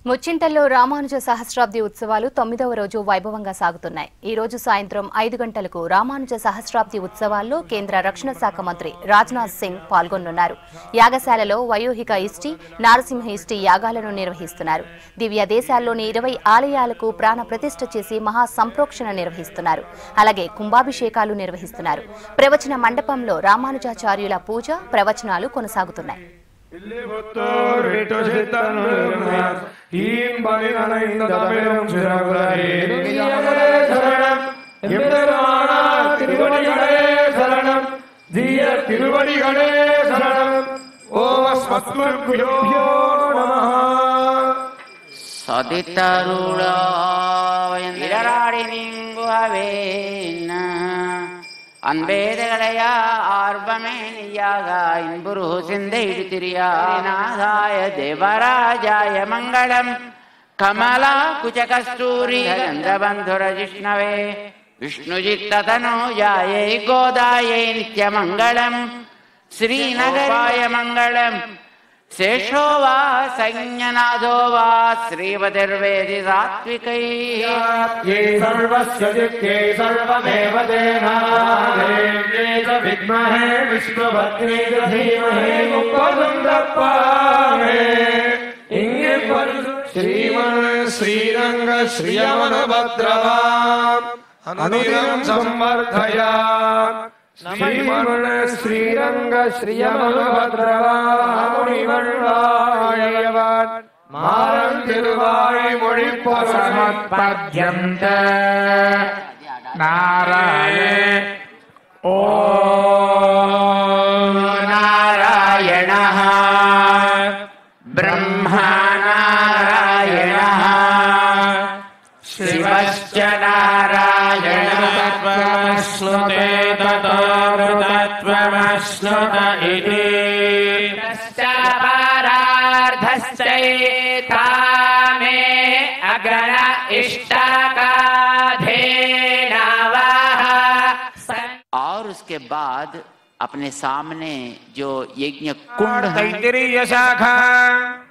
ముచ్చింతల్లో రామానుజ సహస్రాబ్ది ఉత్సవాలు 9వ రోజు వైభవంగా సాగుతున్నాయి. ఈ రోజు సాయంత్రం 5 గంటలకు రామానుజ సహస్రాబ్ది ఉత్సవాల్లో కేంద్ర రక్షణ శాఖ మంత్రి రాజ్నాథ్ సింగ్ పాల్గొనున్నారు. యాగశాలలో వయోహిక ఇష్టి, నారసింహ ఇష్టి యాగాలను నిర్వహిస్తున్నారు. దివ్య దేశాల్లోని 20 ఆలయాలకు ప్రాణ ప్రతిష్ఠ చేసి మహా సంప్రోక్షణ నిర్వహిస్తున్నారు. అలాగే కుంభాభిషేకాలు నిర్వహిస్తున్నారు. ప్రవచన మండపంలో రామానుజాచార్యుల పూజ, ప్రవచనాలు కొనసాగుతున్నాయి. அன்பேதகளைய ஆர்வமேனியாக இன்புரு சிந்தையிடுதிரியாய தேவராஜாய மங்களம் கமலா குஜகஸ்தூரி சந்திரபந்துர ஜிஷ்ணவே விஷ்ணுஜித்ததனோஜாயை கோதாயை நித்யமங்களம் ஸ்ரீநகராய மங்களம் शेषो वा संज्ञनादो वा श्रीवतिर्वेदि सात्विकैः सर्वस्य जित्यै सर्वमेव देवादेव्यै च विद्महे विष्णुपत्न्यै च धीमहि मुक्तसुन्दरपामे श्रीमन् श्रीरंग श्रियमनभद्रवाम् अनुदिनं संवर्धयात् श्रीमन् श्रीरंग श्रियमनभद्रवामुनिवर्णायवान् मारं तिरुवाई मुनिपसमत्पद्यन्त नारायण ओ नारायणः ब्रह्मा नारायणः शिवश्च नारायणः श्रुते तत्त्वमश्नुत इति परार्धश्चैतामे अग्रण इष्टकाधेनावः। और उसके बाद अपने सामने जो यज्ञ कुंड है, तैत्तिरीय शाखा